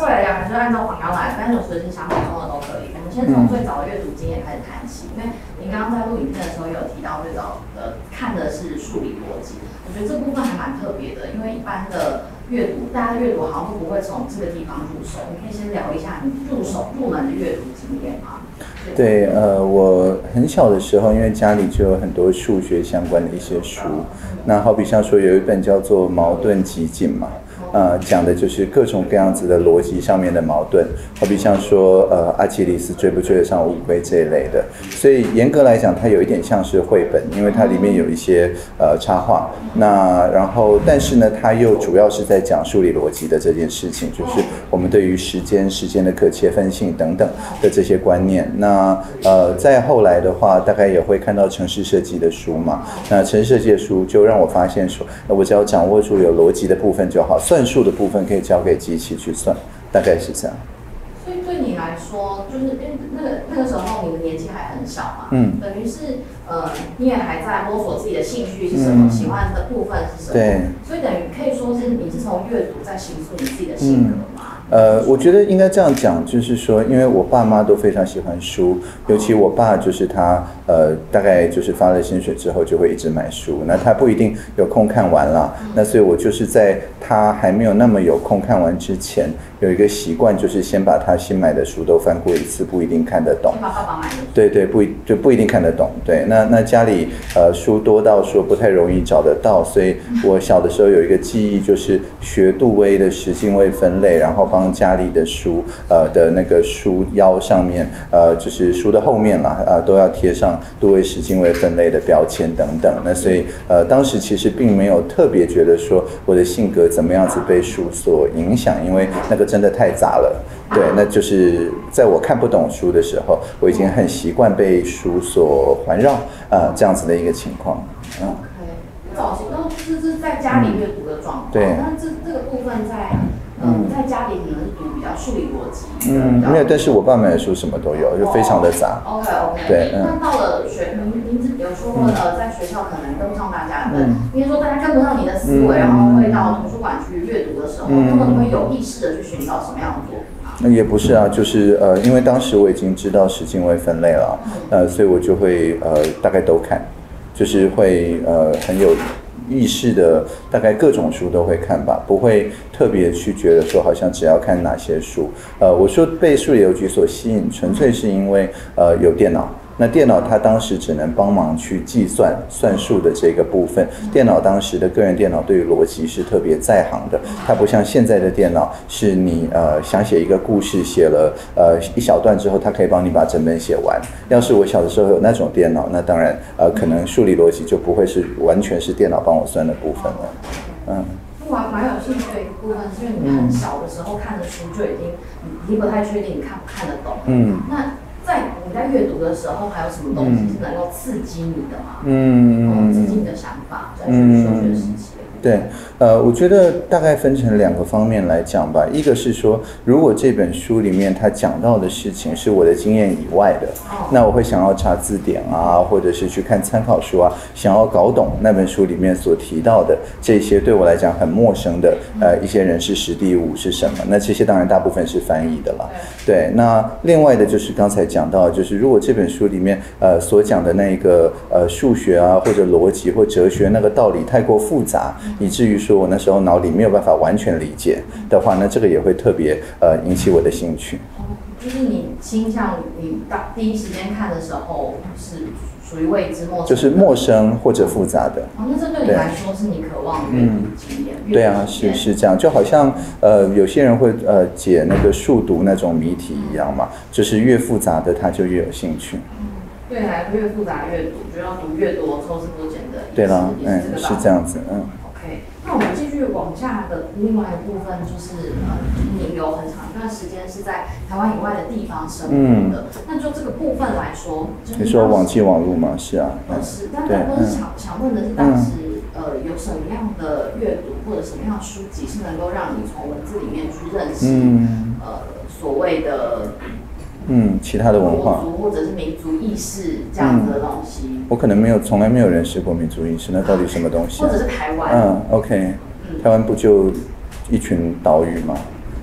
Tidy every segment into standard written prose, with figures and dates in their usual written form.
来讲还是按照访纲来，但是有随时想补充的都可以。我们先从最早的阅读经验开始谈起，因为您刚刚在录影片的时候有提到最早看的是数理逻辑，我觉得这部分还蛮特别的，因为一般的阅读，大家阅读好像都不会从这个地方入手。你可以先聊一下你入门的阅读经验吗？ 对，我很小的时候，因为家里就有很多数学相关的一些书，那好比像说有一本叫做《矛盾集锦》嘛。讲的就是各种各样子的逻辑上面的矛盾，好比像说阿基里斯追不追得上乌龟这一类的，所以严格来讲它有一点像是绘本，因为它里面有一些插画，那然后但是呢它又主要是在讲数理逻辑的这件事情，就是我们对于时间的可切分性等等的这些观念。那再后来的话大概也会看到程式设计的书嘛，那程式设计的书就让我发现说我只要掌握住有逻辑的部分就好，算数的部分可以交给机器去算，大概是这样。 所以对你来说，就是因为那个时候你的年纪还很小嘛，等于是你也还在摸索自己的兴趣是什么，喜欢的部分是什么， 对， 所以等于可以说是你是从阅读在形塑你自己的性格嘛。 我觉得应该这样讲，就是说，因为我爸妈都非常喜欢书，尤其我爸就是他，大概就是发了薪水之后就会一直买书，那他不一定有空看完啦，那所以我就是在他还没有那么有空看完之前，有一个习惯，就是先把他新买的书都翻过一次，不一定看得懂。 把爸爸买的。 对对，不一定看得懂。对，那家里书多到说不太容易找得到，所以我小的时候有一个记忆，就是学杜威的十进位分类，然后帮家里的书的那个书腰上面就是书的后面啦都要贴上杜威十进位分类的标签等等。那所以当时其实并没有特别觉得说我的性格怎么样子被书所影响，因为那个真的太杂了。对，那就是在我看不懂书的时候，我已经很习惯被书所环绕这样子的一个情况。 早期都是在家里阅读的状况。 对。 那这个部分在家里可能是读比较数理逻辑。 没有，但是我爸买的书什么都有，就非常的杂。 OK。 对， 那到了您有说过在学校可能跟不上大家的，应该说大家跟不上你的思维，然后会到图书馆去阅读的时候，那么你会有意识的去寻找什么样的作品吗？ 那也不是啊，就是因为当时我已经知道十进位分类了，所以我就会大概都看，就是会很有意识的，大概各种书都会看吧，不会特别去觉得说好像只要看哪些书。我说被数理邮局所吸引，纯粹是因为有电脑。那电脑它当时只能帮忙去计算数的这个部分，电脑当时的个人电脑对于逻辑是特别在行的，它不像现在的电脑，是你想写一个故事，写了一小段之后，它可以帮你把整本写完。要是我小的时候有那种电脑，那当然可能数理逻辑就不会是完全是电脑帮我算的部分了。 蛮有兴趣的一个部分，是因为你很小的时候看的书就已经不太确定你看不看得懂。那你在阅读的时候，还有什么东西是能够刺激你的吗？刺激你的想法，在求学时期。 对，我觉得大概分成2个方面来讲吧。一个是说，如果这本书里面它讲到的事情是我的经验以外的，那我会想要查字典啊，或者是去看参考书啊，想要搞懂那本书里面所提到的这些对我来讲很陌生的一些人事实地物是什么。那这些当然大部分是翻译的了。对，那另外的就是刚才讲到，就是如果这本书里面所讲的那个数学啊，或者逻辑或哲学那个道理太过复杂，以至于说我那时候脑里没有办法完全理解的话，那这个也会特别引起我的兴趣。 就是你倾向你第一时间看的时候是属于未知陌生， 就是陌生或者复杂的。 那这对你来说是你渴望的阅读经验。 对啊，是这样，就好像有些人会解那个数独那种谜题一样嘛，就是越复杂的他就越有兴趣。 对，越复杂越读，就要读越多，抽丝剥茧的。 对啦，是这样子 ，OK， 那我们继续往下的另外一部分就是，你有很长一段时间是在台湾以外的地方生活的，那就这个部分来说，就是你说网际网路吗？是啊， 是，但我是想问的是，当时有什么样的阅读或者什么样的书籍是能够让你从文字里面去认识所谓的其他的文化或者是民族意识这样子的东西。 我可能从来没有认识过民族意识，那到底什么东西或者是台湾 ？OK，台湾不就一群岛屿吗？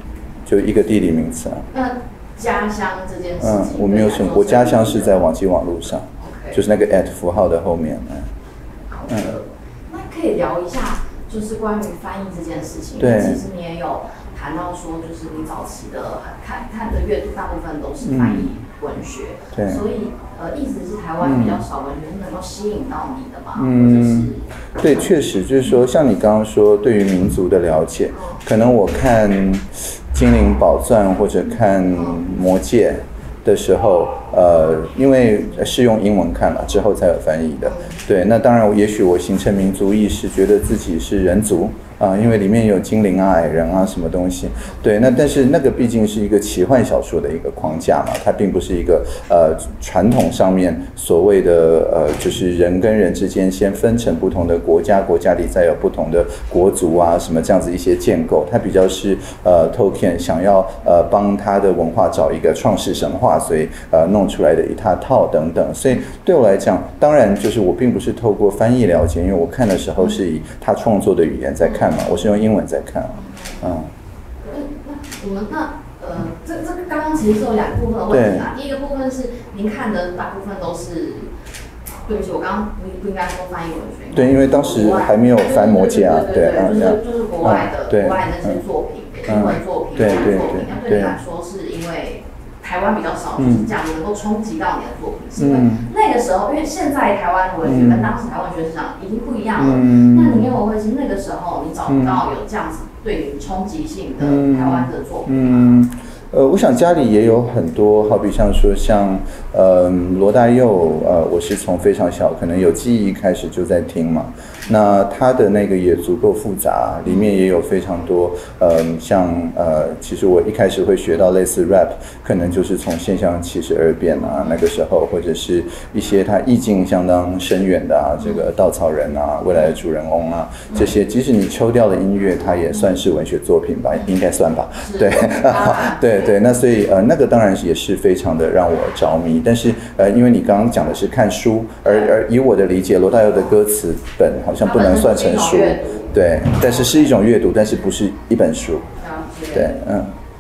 就一个地理名词啊。 那家乡这件事情， 我没有什么，我家乡是在网际网络上， okay. 就是那个 at 符号的后面。 好的，那可以聊一下，就是关于翻译这件事情。 对， 其实你也有谈到说，就是你早期的看的阅读大部分都是翻译文学， 对， 所以意思是台湾比较少文学是能够吸引到你的吗？ 对，确实就是说，像你刚刚说，对于民族的了解，可能我看《精灵宝钻》或者看《魔戒》的时候，因为是用英文看了之后才有翻译的，对，那当然，也许我形成民族意识，觉得自己是人族。因为里面有精灵啊、矮人啊什么东西，对，那但是那个毕竟是一个奇幻小说的一个框架嘛，它并不是一个传统上面所谓的就是人跟人之间先分成不同的国家，国家里再有不同的国族啊什么这样子一些建构，它比较是Tolkien 想要帮他的文化找一个创世神话，所以弄出来的一套等等，所以对我来讲，当然就是我并不是透过翻译了解，因为我看的时候是以他创作的语言在看。我是用英文在看， 那我们这刚刚其实是有两部分的问题啦。第一个部分是您看的大部分都是，对不起，我刚刚不应该说翻译文学。 对，因为当时还没有翻魔戒啊， 对，就是国外的那些作品，英文作品、作品，那对你来说是因为台湾比较少，就是这样能够冲击到你的作品，是因为那个时候，因为现在台湾文学跟当时台湾文学市场已经不一样了。那你认为会是那个时候你找不到有这样子对你冲击性的台湾的作品吗？ 我想家里也有很多，好比像说像罗大佑，我是从非常小，可能有记忆开始就在听嘛。那他的那个也足够复杂，里面也有非常多，其实我一开始会学到类似 rap， 可能就是从现象72变啊那个时候，或者是一些他意境相当深远的啊，这个稻草人啊，未来的主人翁啊，这些即使你抽掉了音乐，它也算是文学作品吧，应该算吧，对，对，那所以那个当然也是非常的让我着迷，但是因为你刚刚讲的是看书，而以我的理解，罗大佑的歌词本好像不能算成书，对，但是是一种阅读，但是不是一本书，对， 那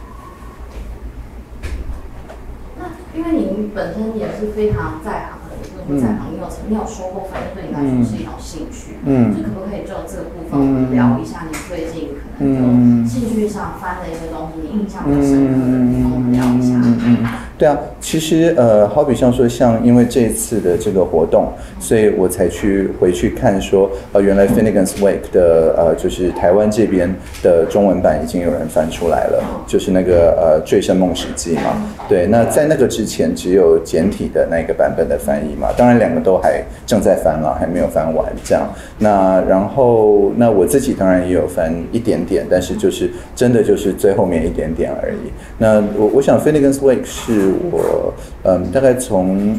因为您本身也是非常在行的，也在行，你有说过，反正对你来说是一种兴趣，就可不可以就这个部分我们聊一下你最近可能就兴趣上翻的一些东西，你印象比较深刻的，跟我们聊一下。 对啊，其实好比像说因为这一次的这个活动，所以我才回去看说原来 Finnegan's Wake 的就是台湾这边的中文版已经有人翻出来了，就是那个醉生梦死记嘛。对，那在那个之前只有简体的那个版本的翻译嘛，当然两个都还正在翻了，还没有翻完这样。那然后那我自己当然也有翻一点点，但是就是真的就是最后面一点点而已。那我想 Finnegan's Wake 是我大概从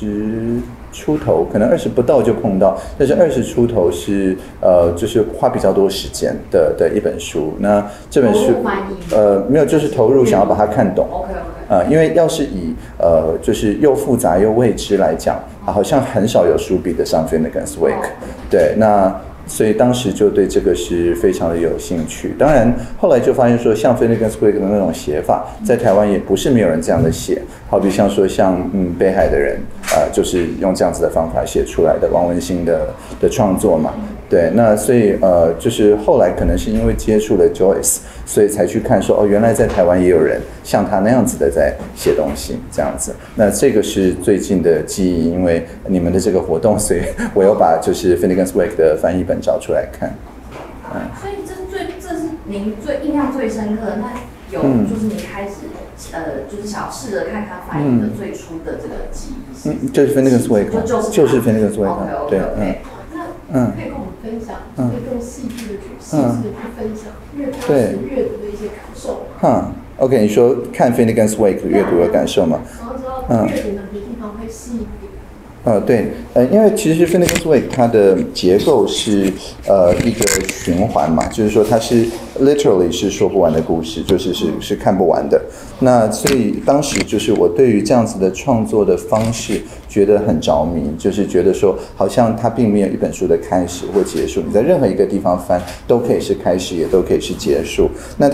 20出头，可能20不到就碰到，但是20出头是就是花比较多时间的一本书。那这本书没有，就是投入想要把它看懂。因为要是以就是又复杂又未知来讲，好像很少有书比得上 Finnegan's Wake。对，那所以当时就对这个是非常的有兴趣。当然后来就发现说，像 Finnegan's Wake 的那种写法，在台湾也不是没有人这样的写。好比像说像北海的人，就是用这样子的方法写出来的王文兴的创作嘛。对，那所以就是后来可能是因为接触了 Joyce， 所以才去看说原来在台湾也有人像他那样子的在写东西这样子。那这个是最近的记忆，因为你们的这个活动，所以我有把就是 Finnegan's Wake 的翻译本找出来看。 所以这是您最印象最深刻的，那有就是你开始就是想试着看看翻译的最初的这个记忆， 就是 Finnegan's Wake， 就是 Finnegan's Wake， 对， 那可以跟我们分享，可以更细致的去分享，因为当时阅读的一些感受。 OK， 你说看 Finnegan's Wake 阅读的感受吗？ 然后知道阅读哪些地方会细一点。 对，因为其实 Finnegan's Wake 它的结构是一个循环嘛，就是说它是 literally 是说不完的故事，是看不完的。那所以当时就是我对于这样子的创作的方式觉得很着迷，就是觉得说好像它并没有一本书的开始或结束，你在任何一个地方翻都可以是开始，也都可以是结束。那它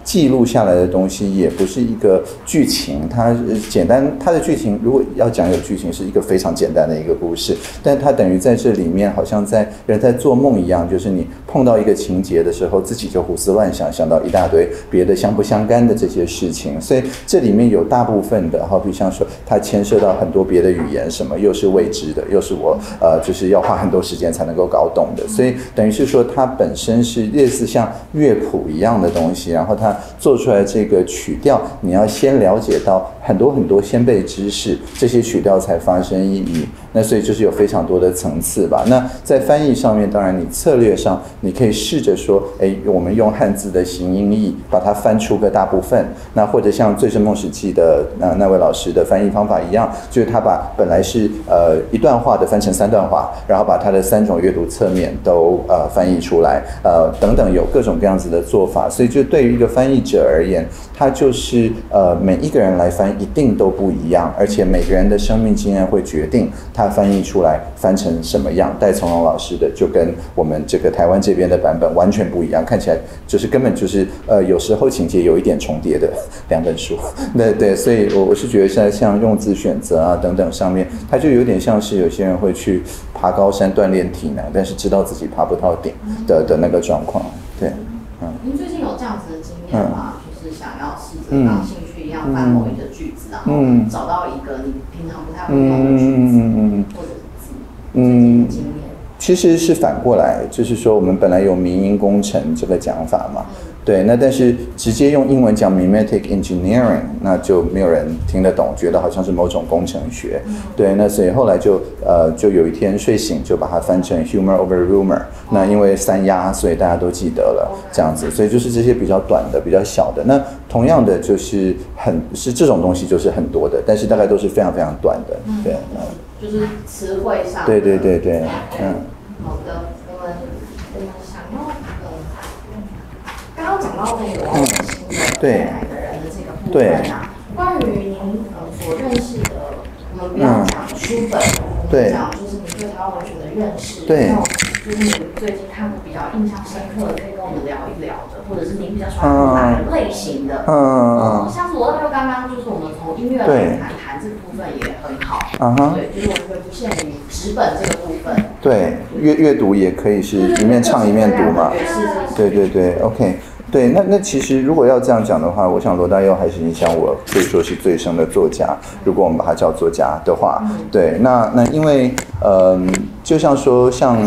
记录下来的东西也不是一个剧情，它简单，它的剧情如果要讲有剧情，是一个非常简单的一个故事，但它等于在这里面好像人在做梦一样，就是你碰到一个情节的时候，自己就胡思乱想，想到一大堆别的相不相干的这些事情，所以这里面有大部分的，好比像说它牵涉到很多别的语言，什么又是未知的，又是我就是要花很多时间才能够搞懂的，所以等于是说它本身是类似像乐谱一样的东西，然后它做出来这个曲调，你要先了解到很多很多先辈知识，这些曲调才发生意义。那所以就是有非常多的层次吧。那在翻译上面，当然你策略上你可以试着说，我们用汉字的形音义把它翻出个大部分。那或者像《醉生梦死记》的那位老师的翻译方法一样，就是他把本来是一段话的翻成3段话，然后把它的3种阅读侧面都翻译出来，等等，有各种各样子的做法。所以就对于一个翻译者而言，他就是每一个人来翻一定都不一样，而且每个人的生命经验会决定他翻译出来翻成什么样。戴从容老师的就跟我们这个台湾这边的版本完全不一样，看起来就是根本就是有时候情节有一点重叠的2本书。对，所以我是觉得现在像用字选择啊等等上面，它就有点像是有些人会去爬高山锻炼体能，但是知道自己爬不到顶的那个状况。对， 您最近有这样子的经验吗？就是想要试着当兴趣一样翻某一个句子，然后找到一个你平常不太会用的句子，或者是字，最近的经验。 其实是反过来，就是说我们本来有民营工程这个讲法嘛，对，那但是直接用英文讲 mimetic engineering， 那就没有人听得懂，觉得好像是某种工程学，对，那所以后来就有一天睡醒就把它翻成 humor over rumor， 那因为3押，所以大家都记得了，这样子，所以就是这些比较短的、比较小的，那同样的就是这种东西就是很多的，但是大概都是非常非常短的，对， 就是词汇上。 对， 好的，我们想要刚刚讲到那个新的未来的人的这个部分啊，关于您所认识的，我们不要讲书本，我们讲就是你对台湾文学的认识， 对， 就是你最近看过比较印象深刻的，可以跟我们聊一聊的，或者是您比较喜欢哪个类型的，像是罗大佑刚刚就是我们从音乐来谈这个部分也很好，对，就是我们不限于纸本这个部分， 对，阅读也可以是一面唱一面读嘛，对 ，OK。对，那其实如果要这样讲的话，我想罗大佑还是影响我可以说是最深的作家。如果我们把他叫作家的话，对，那因为就像说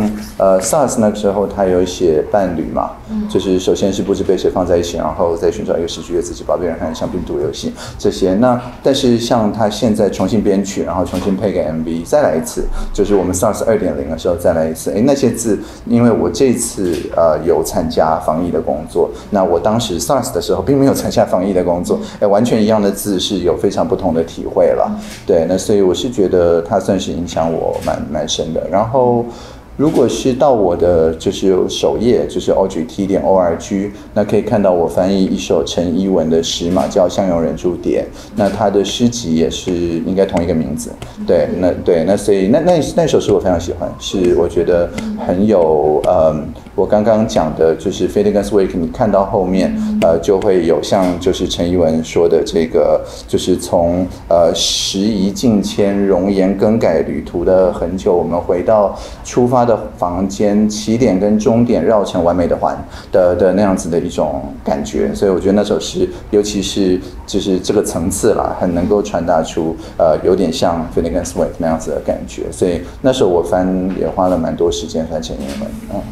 SARS 那个时候他有写伴侣嘛，就是首先是不知被谁放在一起，然后再寻找一个失去的自己，宝贝人和像病毒游戏这些。那但是像他现在重新编曲，然后重新配个 MV， 再来一次，就是我们 SARS 2.0 的时候再来一次。那些字，因为我这次有参加防疫的工作。那我当时 SARS 的时候并没有参加防疫的工作，完全一样的字是有非常不同的体会了。对，那所以我是觉得它算是影响我蛮深的。然后如果是到我的就是首页，就是 OGT.org， 那可以看到我翻译一首陈一文的诗嘛，叫《相拥人住蝶》。那他的诗集也是应该同一个名字。对，那所以那首诗我非常喜欢，是我觉得很有我刚刚讲的就是 Finnegan's Wake， 你看到后面就会有像就是陈一文说的这个，就是从时移境迁、容颜更改旅途的很久，我们回到出发的房间，起点跟终点绕成完美的环的那样子的一种感觉。所以我觉得那首诗，尤其是就是这个层次啦，很能够传达出有点像 Finnegan's Wake 那样子的感觉。所以那时候我翻也花了蛮多时间翻成英文。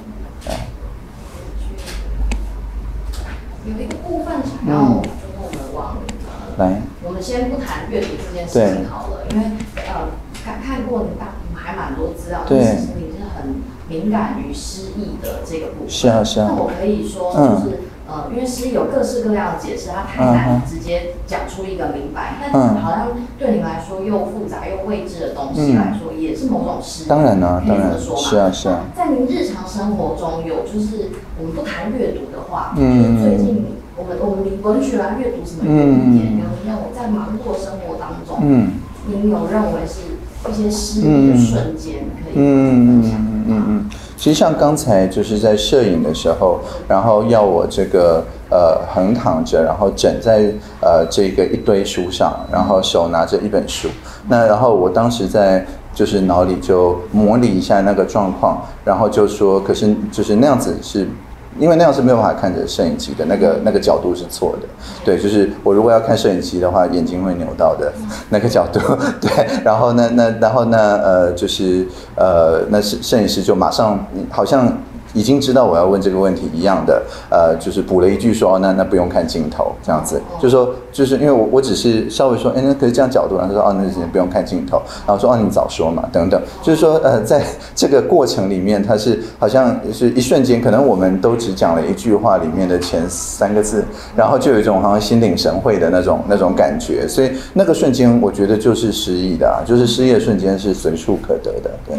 有一个部分想要就是我们往来， 我们先不谈阅读这件事情好了，因为看过你还蛮多资料，但是其实你是很敏感于诗意的这个部分。 是啊。 那我可以说就是因为诗意有各式各样的解释，它太难直接讲出一个明白，但好像对你来说又复杂又未知的东西来说，也是某种诗意。当然啊， 是啊。在您日常生活中有就是我们不谈阅读的话，就是最近我们以文学来阅读什么阅读点，有没有在忙碌的生活当中，您有认为是一些失忆的瞬间，可以分享。 其实像刚才就是在摄影的时候，然后要我这个横躺着，然后枕在这个一堆书上，然后手拿着一本书，那然后我当时在就是脑里就模拟一下那个状况，然后就说，可是就是那样子是。因为那样是没有办法看着摄影机的，那个角度是错的，对，就是我如果要看摄影机的话，眼睛会扭到的那个角度，对，然后就是那摄影师就马上好像已经知道我要问这个问题一样的，就是补了一句说，那不用看镜头这样子，就是因为我只是稍微说，那可是这样角度，然后他说那不用看镜头，然后说你早说嘛等等，就是说在这个过程里面，它是好像是一瞬间，可能我们都只讲了一句话里面的前3个字，然后就有一种好像心领神会的那种感觉，所以那个瞬间我觉得就是失忆的就是失忆的瞬间是随处可得的，对，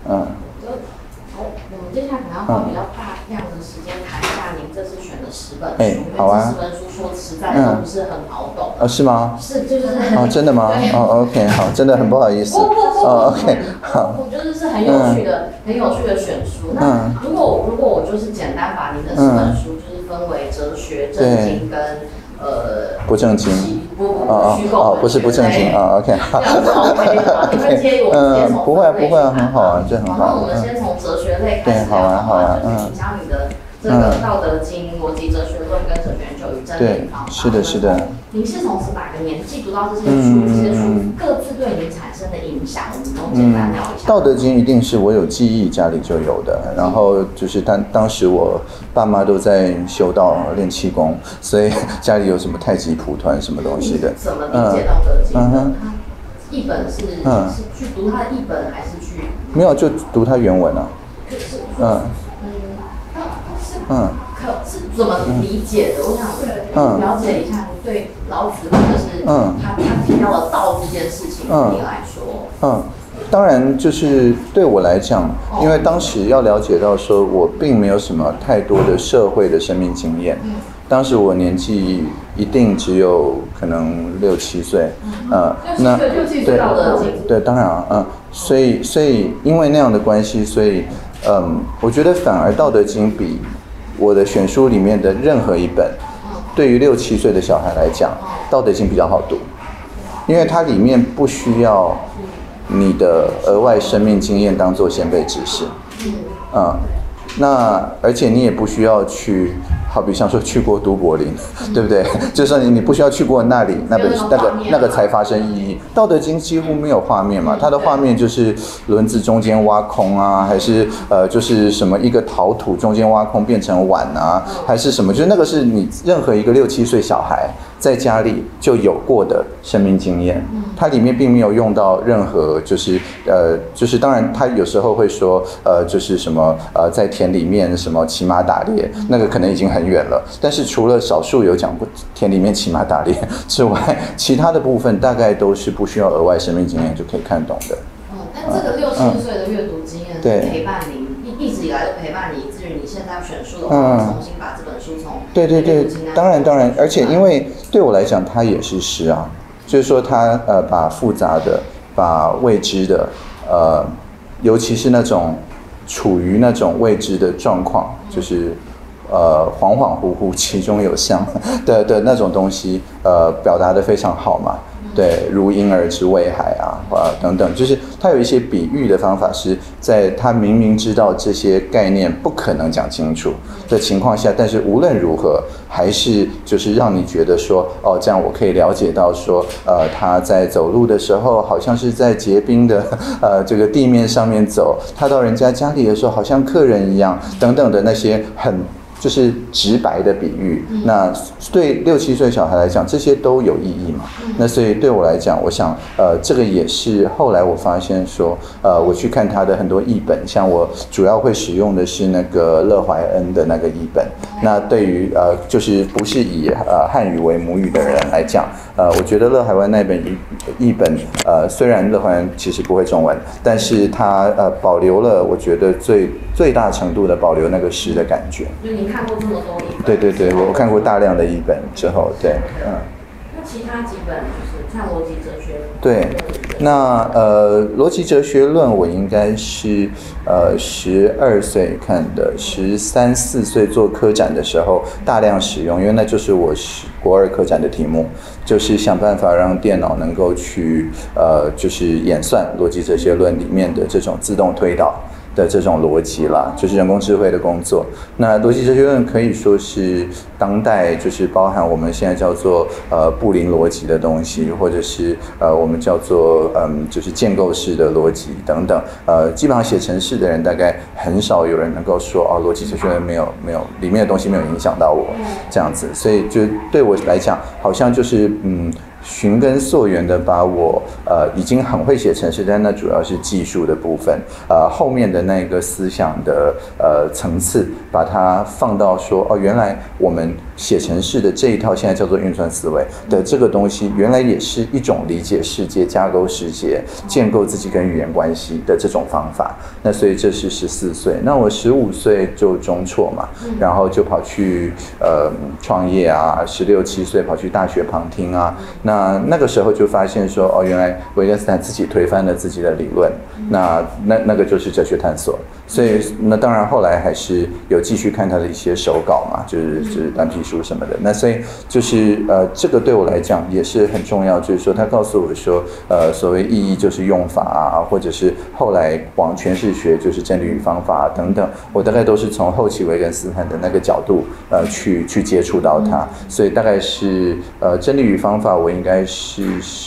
接下来可能要花比较大量的时间谈一下您这次选的10本书， 好啊。 这10本书说实在都不是很好懂。 是吗？ 是，就是真的吗？OK， 好，真的很不好意思。OK， 好。 我觉得是很有趣的选书。那如果我就是简单把您的10本书就是分为哲学、正经跟不正经， 虚构， 不是不正经OK， 好， 你会介意我们先从不会，很好这很好。 那我们先从哲学类开始聊好啊，就是请教你的这个《道德经》、逻辑哲学论跟哲学研究与真理方法。 是的。 您是从哪个年纪读到这些书？这些书各自对您产生的影响，我们能简单聊一下。 《道德经》一定是我有记忆家里就有的，然后就是当时我爸妈都在修道练气功，所以家里有什么太极蒲团什么东西的。 怎么理解《道德经》？译本是去读它的译本还是去？ 没有，就读它原文啊。 是怎么理解的？我想了解一下，对老子或者是他提到的道这件事情，对你来说， 当然就是对我来讲，因为当时要了解到说我并没有什么太多的社会的生命经验，当时我年纪一定只有可能6、7岁， 那对，当然所以因为那样的关系，所以我觉得反而《道德经》比我的选书里面的任何一本，对于6、7岁的小孩来讲，《道德经》比较好读，因为它里面不需要你的额外生命经验当做先辈知识，那而且你也不需要去，好比像说去过都柏林，对不对？就是说你不需要去过那里，那个才发生意义。《道德经》几乎没有画面嘛，它的画面就是轮子中间挖空啊，还是就是什么一个陶土中间挖空变成碗啊，还是什么？就是那个是你任何一个6、7岁小孩在家里就有过的生命经验，它里面并没有用到任何就是当然他有时候会说就是什么在田里面什么骑马打猎，那个可能已经很远了，但是除了少数有讲过田里面骑马打猎之外，其他的部分大概都是不需要额外生命经验就可以看懂的。 但这个6、7岁的阅读经验是陪伴你一直以来都陪伴你，以至于你现在选书的话，重新把这本书从对，当然，而且因为对我来讲，它也是诗啊，就是说它把复杂的、把未知的，尤其是那种处于那种未知的状况，就是恍恍惚惚其中有相的那种东西，表达得非常好嘛。对，如婴儿之未海啊，等等，就是他有一些比喻的方法，是在他明明知道这些概念不可能讲清楚的情况下，但是无论如何，还是就是让你觉得说，这样我可以了解到说，他在走路的时候，好像是在结冰的这个地面上面走，他到人家家里的时候，好像客人一样，等等的那些就是直白的比喻，那对6、7岁小孩来讲，这些都有意义嘛。那所以对我来讲，我想，这个也是后来我发现说，我去看他的很多译本，像我主要会使用的是那个乐怀恩的那个译本。那对于就是不是以汉语为母语的人来讲，我觉得乐怀恩那本译本，虽然乐怀恩其实不会中文，但是他保留了我觉得最大程度的保留那个诗的感觉。 就您看过这么多译本？ 对，我看过大量的译本之后，对， 那其其他几本就是像逻辑哲学。 对，那逻辑哲学论我应该是12岁看的，13、14岁做科展的时候大量使用，因为那就是我国2科展的题目，就是想办法让电脑能够去就是演算逻辑哲学论里面的这种自动推导的这种逻辑啦，就是人工智慧的工作。那逻辑哲学论可以说是当代就是包含我们现在叫做布林逻辑的东西，或者是我们叫做就是建构式的逻辑等等。基本上写程式的人大概很少有人能够说逻辑哲学论没有里面的东西没有影响到我这样子，所以就对我来讲好像就是寻根溯源的把我已经很会写程式，但那主要是技术的部分，后面的那个思想的层次，把它放到说原来我们写程式的这一套现在叫做运算思维的这个东西，原来也是一种理解世界、架构世界、建构自己跟语言关系的这种方法。那所以这是14岁，那我15岁就中辍嘛，然后就跑去创业啊，16、17岁跑去大学旁听啊。那个时候就发现说原来维根斯坦自己推翻了自己的理论，那个就是哲学探索。所以那当然后来还是有继续看他的一些手稿嘛，就是蓝皮书什么的。那所以就是这个对我来讲也是很重要，就是说他告诉我说所谓意义就是用法啊，或者是后来往诠释学就是真理与方法等等，我大概都是从后期维根斯坦的那个角度去接触到它。所以大概是真理与方法我应该是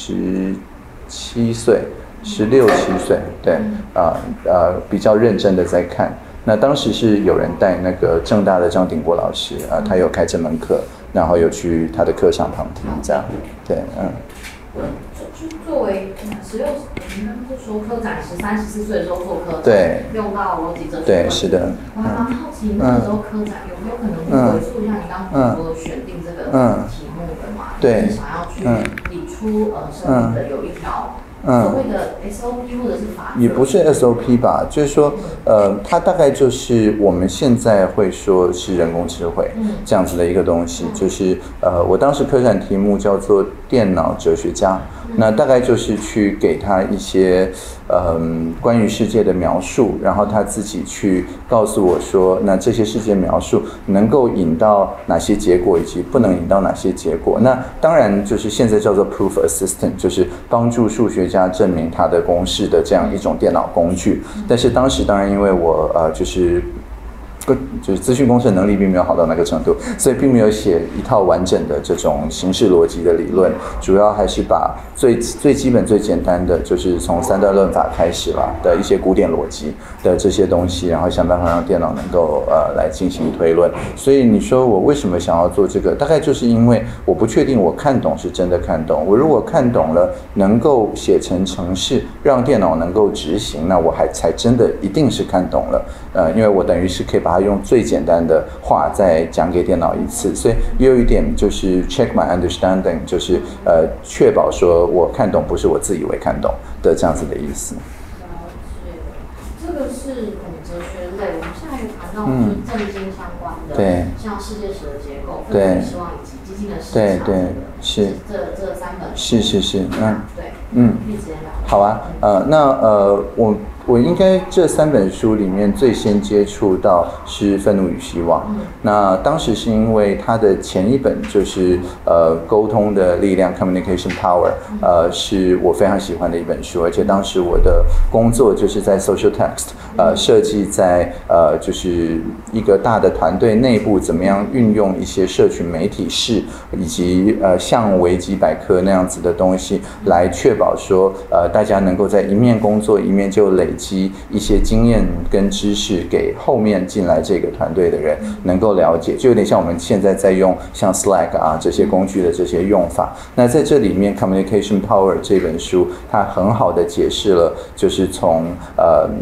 17岁。16、17岁，对，比较认真的在看。那当时是有人带那个政大的张鼎国老师他有开这门课，然后有去他的课上旁听，这样，对， 就作为16，你刚刚就说科展13、14岁的时候做科展， 对， 用到逻辑哲学， 对，是的。 我还蛮好奇那个时候科展有没有可能回溯一下你刚刚说选定这个题目的嘛？ 对， 就是想要去理出生命的有一条。所谓的 SOP 或者是法则， 也不是 SOP 吧，就是说，它大概就是我们现在会说是人工智慧这样子的一个东西，就是我当时科展题目叫做电脑哲学家，那大概就是去给他一些关于世界的描述，然后他自己去告诉我说，那这些世界描述能够引到哪些结果，以及不能引到哪些结果。那当然就是现在叫做 proof assistant， 就是帮助数学家证明他的公式的这样一种电脑工具。但是当时当然因为我就是资讯工程能力并没有好到那个程度，所以并没有写一套完整的这种形式逻辑的理论，主要还是把最基本最简单的就是从三段论法开始啦的一些古典逻辑的这些东西，然后想办法让电脑能够来进行推论。所以你说我为什么想要做这个，大概就是因为我不确定我看懂是真的看懂，我如果看懂了能够写成程式让电脑能够执行，那我才真的一定是看懂了，因为我等于是可以把它用最简单的话再讲给电脑一次，所以也有一点就是 check my understanding， 就是确保说我看懂不是我自以为看懂的这样子的意思。 这个是哲学类，我们下一个谈到就是政经相关的， 对， 像世界史的结构、分配希望以及基金的市场， 对，是这三本， 是， 对，可以直接聊。 好啊，我应该这3本书里面最先接触到是《愤怒与希望》。那当时是因为它的前一本就是沟通的力量 Communication Power， 是我非常喜欢的一本书，而且当时我的工作就是在 Social Text， 设计在就是一个大的团队内部怎么样运用一些社群媒体式以及像维基百科那样子的东西，来确保说大家能够在一面工作一面就累积一些经验跟知识给后面进来这个团队的人能够了解，就有点像我们现在在用像 Slack 这些工具的这些用法。那在这里面 Communication Power 这本书它很好的解释了，就是从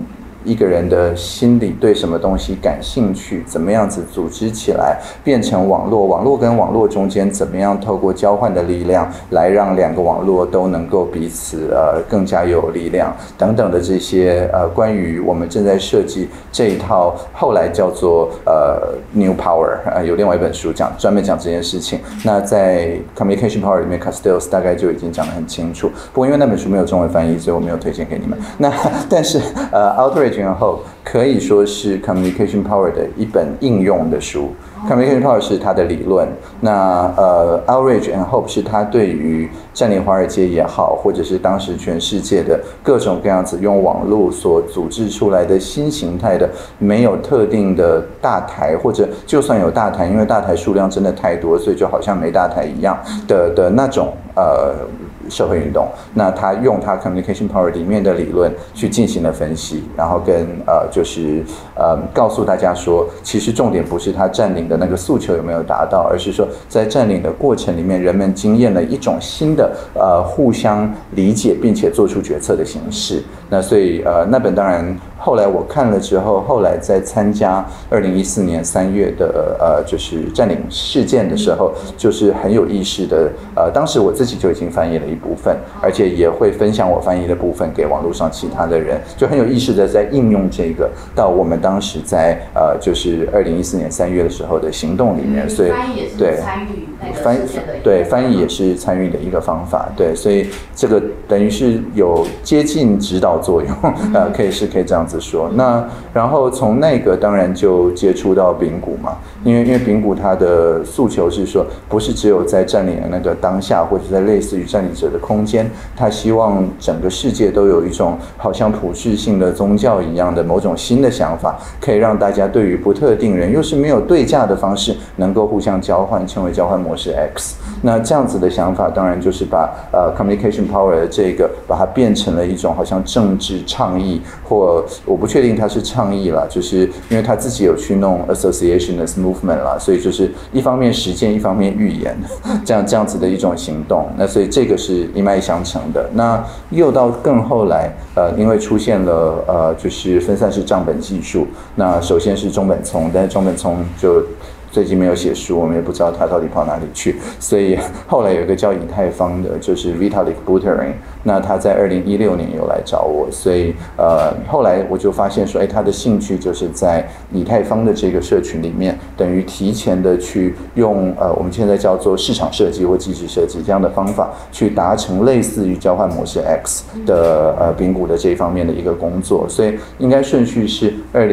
一个人的心里对什么东西感兴趣，怎么样子组织起来变成网络，网络跟网络中间怎么样透过交换的力量来让两个网络都能够彼此更加有力量等等的这些关于我们正在设计这一套后来叫做New Power 有另外一本书专门讲这件事情。那在 Communication Power 里面 Castells 大概就已经讲得很清楚，不过因为那本书没有中文翻译，所以我没有推荐给你们。那但是Outrage and Hope 可以说是 Communication Power 的一本应用的书。Communication Power 是它的理论，那Outrage and Hope 是它对于占领华尔街也好，或者是当时全世界的各种各样子用网络所组织出来的新形态的没有特定的大台，或者就算有大台，因为大台数量真的太多，所以就好像没大台一样的那种社会运动。那他用他 Communication Power 里面的理论去进行了分析，然后跟就是告诉大家说，其实重点不是他占领的那个诉求有没有达到，而是说在占领的过程里面，人们经验了一种新的互相理解并且做出决策的形式。那所以那本当然后来我看了之后，后来在参加2014年3月的就是占领事件的时候，就是很有意识的当时我自己就已经翻译了一部分，而且也会分享我翻译的部分给网络上其他的人，就很有意识的在应用这个到我们当时在就是2014年3月的时候的行动里面。所以翻译也是参与那个事件的一个对，翻译也是参与的一个方法。对，所以这个等于是有接近指导作用，可以这样子说。那然后从那个当然就接触到丙谷嘛，因为丙谷它的诉求是说，不是只有在占领的那个当下，或者在类似于占领者的空间，他希望整个世界都有一种好像普世性的宗教一样的某种新的想法，可以让大家对于不特定人又是没有对价的方式能够互相交换，称为交换模式 X。那这样子的想法当然就是把Communication Power 的这个把它变成了一种好像政治倡议，或我不确定它是倡议啦，就是因为他自己有去弄 Associationist Movement 啦，所以就是一方面实践，一方面预言，这样子的一种行动。那所以这个是一脉相承的。那又到更后来，因为出现了就是分散式账本技术。那首先是中本聪，但是中本聪就最近没有写书，我们也不知道他到底跑哪里去。所以后来有一个叫以太坊的，就是 Vitalik Buterin， 那他在2016年有来找我，所以后来我就发现说，他的兴趣就是在以太坊的这个社群里面，等于提前的去用我们现在叫做市场设计或机制设计这样的方法，去达成类似于交换模式 X 的丙谷的这一方面的一个工作。所以应该顺序是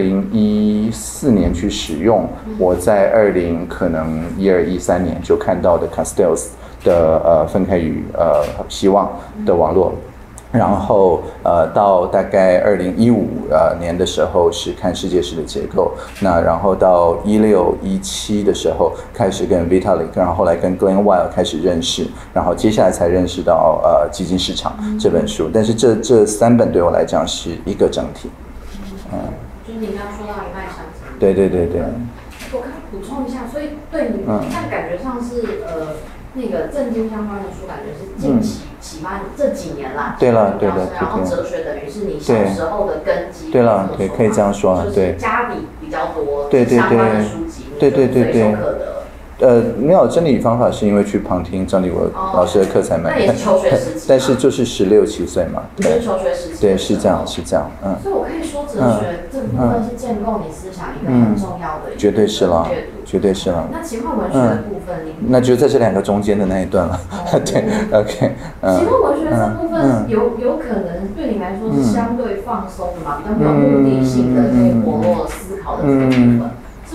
2014年去使用，我在可能12、13年就看到的 Castells 的分开与希望的网络，然后到大概2015年的时候是看世界史的结构，那然后到16、17的时候开始跟 Vitalik， 然后后来跟 Glenn Weil 开始认识，然后接下来才认识到基金市场这本书。但是这三本对我来讲是一个整体。 就是你刚刚说到一脉相承。 对。 我可以补充一下，所以对你看感觉上是那个政经相关的书，感觉是近期起码这几年啦。 对了， 然后哲学等于是你小时候的根基。 对了，对，可以这样说。 就是家里比较多对相关的书籍， 对。没有真理方法是因为去旁听张立国老师的课才买的。 那也是求学时期。 但是就是16、17岁嘛。 对，求学时期。 对，是这样。 所以我可以说，哲学这部分是建构你思想一个很重要的一个绝对是了。 那奇幻文学的部分， 那就在这两个中间的那一段了。对 ，OK。 奇幻文学这部分有可能对你来说是相对放松的嘛，比较没有目的性的，可以活络思考的这个部分。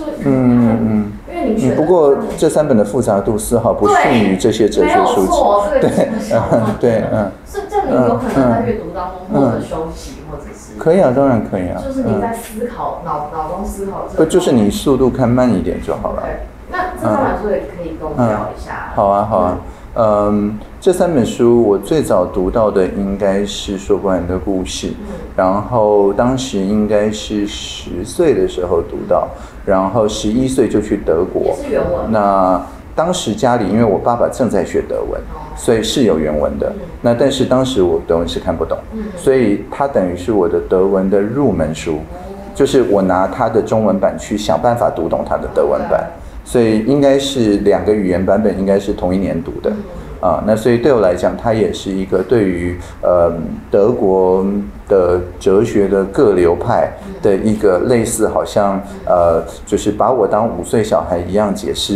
不过这三本的复杂度丝毫不逊于这些哲学书籍。对， 是这里有可能在阅读当中获得休息，或者是可以啊，当然可以啊。 就是你在思考脑中思考这个， 不就是你速度看慢一点就好了。 那这三本书也可以跟我们聊一下。 好啊。这三本书我最早读到的应该是《说不完的故事》，然后当时应该是10岁的时候读到，然后11岁就去德国。 也是原文。 那当时家里因为我爸爸正在学德文，所以是有原文的。那但是当时我德文是看不懂，所以它等于是我的德文的入门书，就是我拿它的中文版去想办法读懂它的德文版，所以应该是2个语言版本应该是同一年读的。那所以对我来讲，它也是一个对于德国的哲学的各流派的一个类似，好像就是把我当5岁小孩一样解释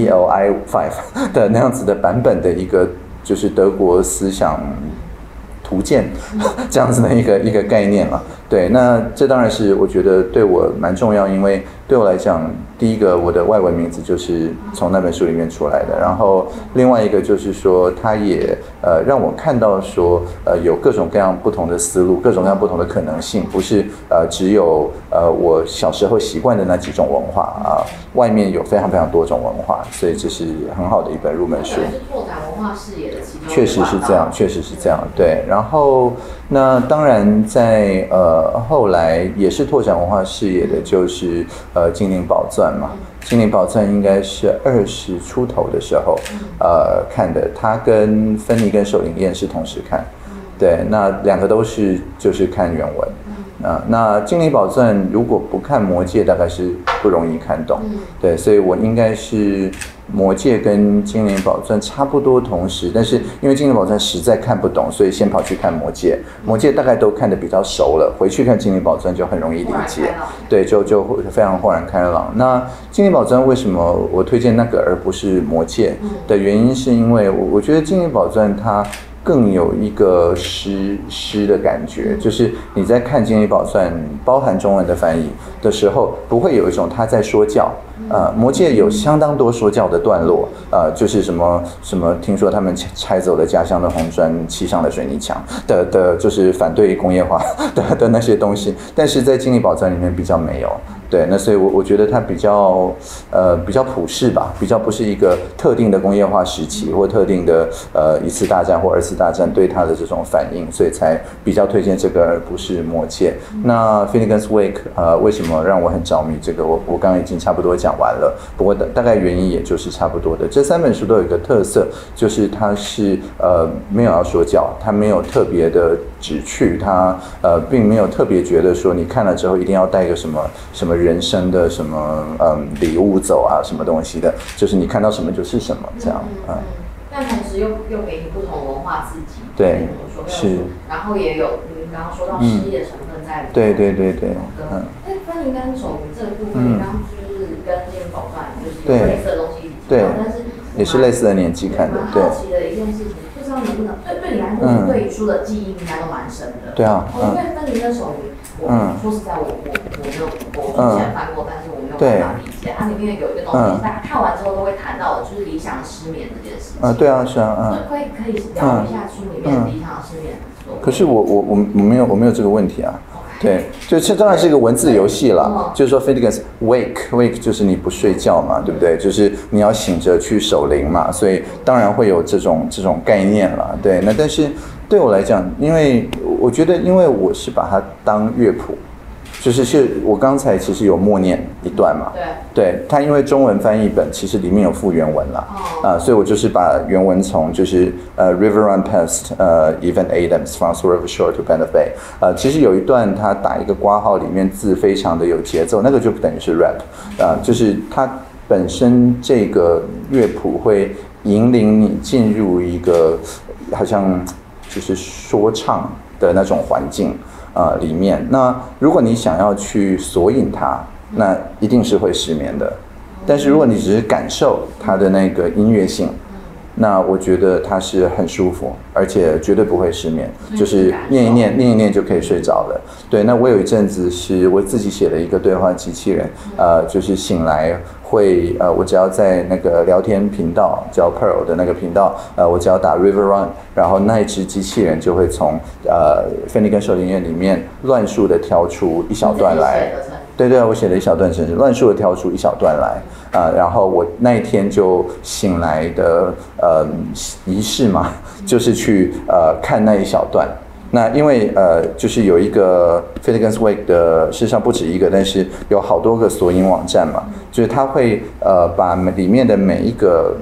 ELI5 的那样子的版本的一个，就是德国思想图鉴这样子的一个概念嘛。对，那这当然是我觉得对我蛮重要，因为对我来讲，第一个我的外文名字就是从那本书里面出来的，然后另外一个就是说，它也让我看到说有各种各样不同的思路，各种各样不同的可能性，不是只有我小时候习惯的那几种文化外面有非常非常多种文化，所以这是很好的一本入门书。 是拓展文化视野的其中。 确实是这样，确实是这样，对。然后那当然在后来也是拓展文化视野的，就是《精灵宝钻》嘛，《精灵宝钻》应该是20出头的时候看的，他跟芬妮跟手灵燕是同时看，对，那2个都是就是看原文。那《精灵宝钻》如果不看《魔戒》，大概是不容易看懂，对，所以我应该是《魔戒》跟《精灵宝钻》差不多同时，但是因为《精灵宝钻》实在看不懂，所以先跑去看《魔戒》，《魔戒》大概都看得比较熟了，回去看《精灵宝钻》就很容易理解，对，就非常豁然开朗。那《精灵宝钻》为什么我推荐那个而不是《魔戒》的原因，是因为我觉得《精灵宝钻》它更有一个诗的感觉，就是你在看《精灵宝钻》包含中文的翻译的时候，不会有一种他在说教。魔戒有相当多说教的段落，就是什么，听说他们拆走了家乡的红砖，砌上了水泥墙的，就是反对工业化的那些东西，但是在《精灵宝钻》里面比较没有。对，那所以我觉得它比较普世吧，比较不是一个特定的工业化时期或特定的1次大战或2次大战对它的这种反应，所以才比较推荐这个而不是魔戒。那 Finnegan's Wake 为什么让我很着迷？这个我刚刚已经差不多讲完了，不过大概原因也就是差不多的。这3本书都有一个特色，就是它是没有要说教，它没有特别的旨趣，它并没有特别觉得说你看了之后一定要带一个什么人生的什么礼物走啊，什么东西的，就是你看到什么就是什么这样。 但同时又给你不同文化刺激， 对，是。 然后也有你刚刚说到诗意的成分在里面。 对。 芬妮跟手灵这个部分，你刚刚就是跟《精灵宝钻》就是有类似的东西一起提到，但是也是类似的年纪看的。对。 好奇的一件事情，不知道能不能对你来说，对书的记忆应该都蛮深的。 对啊。 因为芬妮跟手灵，说实在，我没有我之前翻过，但是我没有办法理解。它里面有一个东西，大家看完之后都会谈到的，就是理想失眠这件事情。 对啊，是啊， 可以聊一下书里面理想失眠。 可是我没有这个问题啊。对，就这当然是一个文字游戏了，就是说 Finnegan's wake 就是你不睡觉嘛，对不对？就是你要醒着去守灵嘛，所以当然会有这种概念了。对，那但是对我来讲，因为我觉得，因为我是把它当乐谱。就是我刚才其实有默念一段嘛，对，它因为中文翻译本其实里面有附原文啦，所以我就是把原文从就是River Run Past Evan Adams from River Shore to Bend of Bay，其实有一段他打一个括号，里面字非常的有节奏，那个就等于是 rap，就是它本身这个乐谱会引领你进入一个好像就是说唱的那种环境。里面，那如果你想要去索引它，那一定是会失眠的。但是如果你只是感受它的那个音乐性，那我觉得它是很舒服，而且绝对不会失眠，就是念一念就可以睡着了。对，那我有一阵子是我自己写了一个对话机器人，就是醒来会我只要在那个聊天频道叫 Pearl 的那个频道，我只要打 River Run， 然后那一只机器人就会从芬妮跟手灵燕里面乱数的挑出一小段来。对，我写了一小段程式，乱数的挑出一小段来，然后我那一天就醒来的仪式嘛，就是去看那一小段。那因为就是有一个 Finnegan's Wake 的，事实上不止一个，但是有好多个索引网站嘛，就是它会把里面的每一个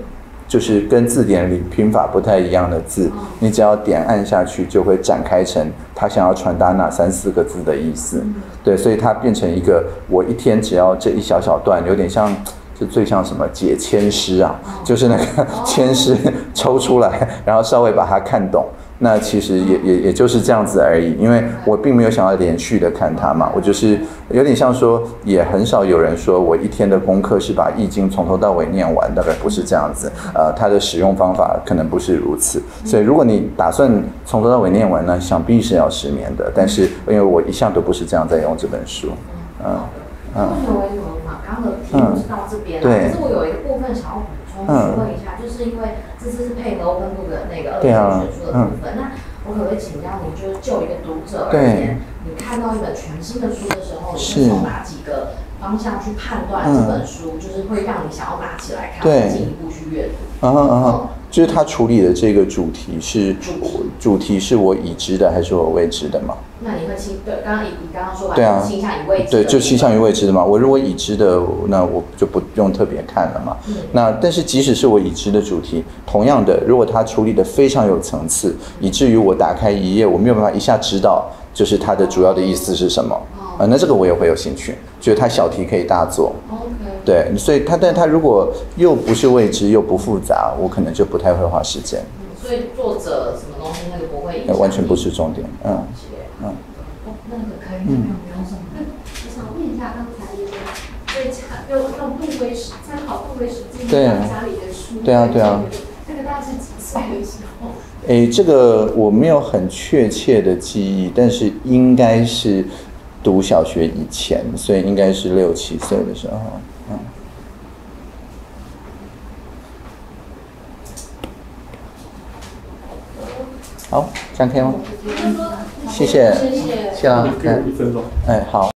就是跟字典里拼法不太一样的字，你只要点按下去，就会展开成他想要传达哪3、4个字的意思。对，所以它变成一个我一天只要这一小小段，有点像。就最像什么解签诗啊，就是那个签诗抽出来，然后稍微把它看懂。那其实也就是这样子而已，因为我并没有想要连续的看它嘛，我就是有点像说，也很少有人说我一天的功课是把易经从头到尾念完，大概不是这样子。它的使用方法可能不是如此，所以如果你打算从头到尾念完呢，想必是要10年的。但是因为我一向都不是这样在用这本书， 为什么嘛？刚刚的题目是到这边了，可是我有一个部分想要补充问一下，就是因为这次是配合 Open Book 的那个2选书的部分，那我可不可以请教您，就是就一个读者而言，你看到一本全新的书的时候，你是从哪几个方向去判断这本书，就是会让你想要拿起来看，进一步去阅读？ 就是他处理的这个主题是我已知的还是我未知的嘛？ 那你会刚刚说吧，倾向于未知的， 对，就倾向于未知的嘛。我如果已知的，那我就不用特别看了嘛。那但是即使是我已知的主题，同样的，如果他处理的非常有层次，以至于我打开一页，我没有办法一下知道就是它的主要的意思是什么，那这个我也会有兴趣，觉得它小题可以大做。对，所以但他如果又不是未知又不复杂，我可能就不太会花时间。 所以作者什么东西那个不会影响， 完全不是重点。 那个可以，没有什么。 我想问一下，刚才你们在用参考杜威史记家里的书， 对啊， 这个大概是几岁的时候？ 这个我没有很确切的记忆，但是应该是读小学以前，所以应该是6、7岁的时候。好，这样可以吗？谢谢啦， 给我1分钟。 好。